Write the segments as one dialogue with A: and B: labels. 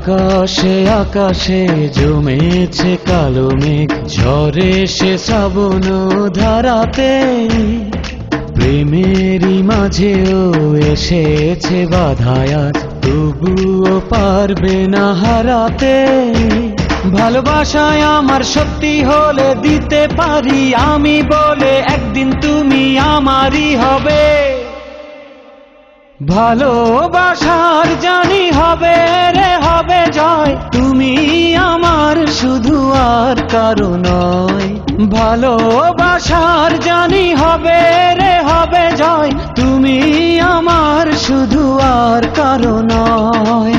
A: আকাশে আকাশে জমেছে কালো মেঘ, ঝরে সে শ্রাবণ ধারাতে। প্রেমেরই মাঝেও এসেছে বাধায় আজ, তবুও পারবে না হারাতে। ভালোবাসায় আমার সত্যি হলে দিতে পারি আমি বলে, একদিন তুমি আমারই হবে। ভালোবাসার জানি হবে রে হবে জয়, তুমি আমার শুধু আর কারো নয়। ভালোবাসার জানি হবে রে হবে জয়, তুমি আমার শুধু আর কারো নয়।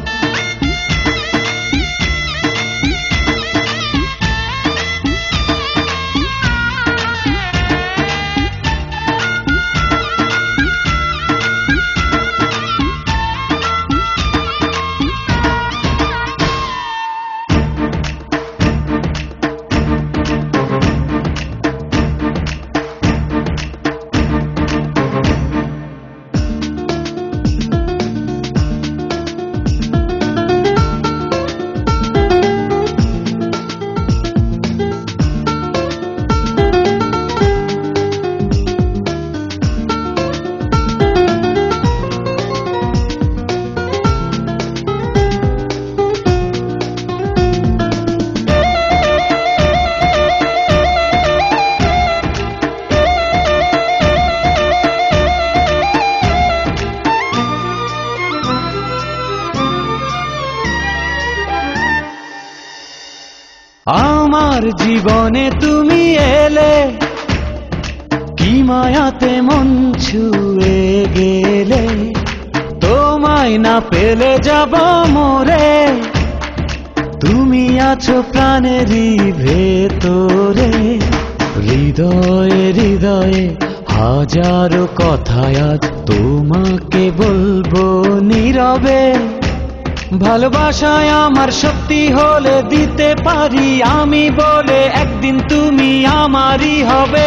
A: আমার জীবনে তুমি এলে, কি মায়াতে মন ছুঁয়ে গেলে। তোমায় না পেলে যাব মরে, তুমি আছো প্রাণেরই ভেতরে। হৃদয়ে হৃদয়ে হাজারো কথায় আজ তোমাকে বলবো নীরবে। ভালোবাসায় আমার সত্যি হলে দিতে পারি আমি বলে, একদিন তুমি আমারই হবে।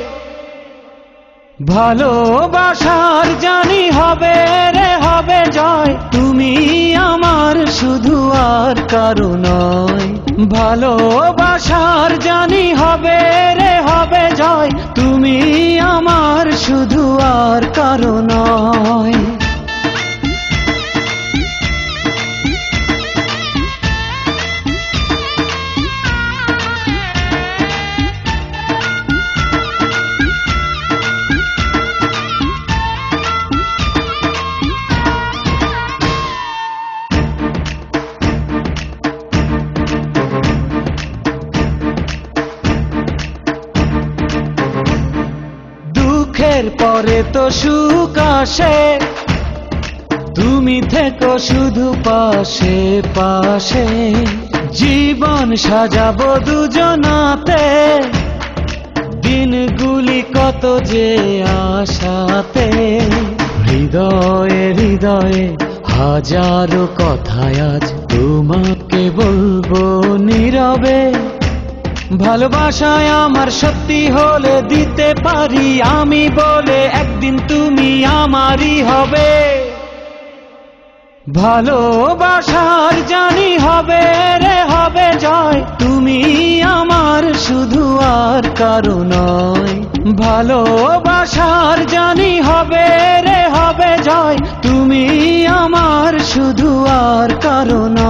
A: ভালোবাসার জানি হবে রে হবে জয়, তুমি আমার শুধু আর কারো নয়। ভালোবাসার জানি হবে রে হবে জয়, তুমি আমার শুধু আর কারো নয়। দুঃখের পরে তো সুখ আসে, তুমি থেকো শুধু পাশে পাশে। জীবন সাজাবো দুজনাতে, দিনগুলি কত যে আশাতে। হৃদয়ে হৃদয়ে হাজারো কথায় আজ তোমাকে বলবো নীরবে। ভালোবাসায় আমার সত্যি হলে দিতে পারি আমি বলে, একদিন তুমি আমারই হবে। ভালোবাসার জানি হবে রে হবে জয়, তুমি আমার শুধু আর কারো নয়। ভালোবাসার জানি হবে রে হবে জয়, তুমি আমার শুধু আর কারো নয়।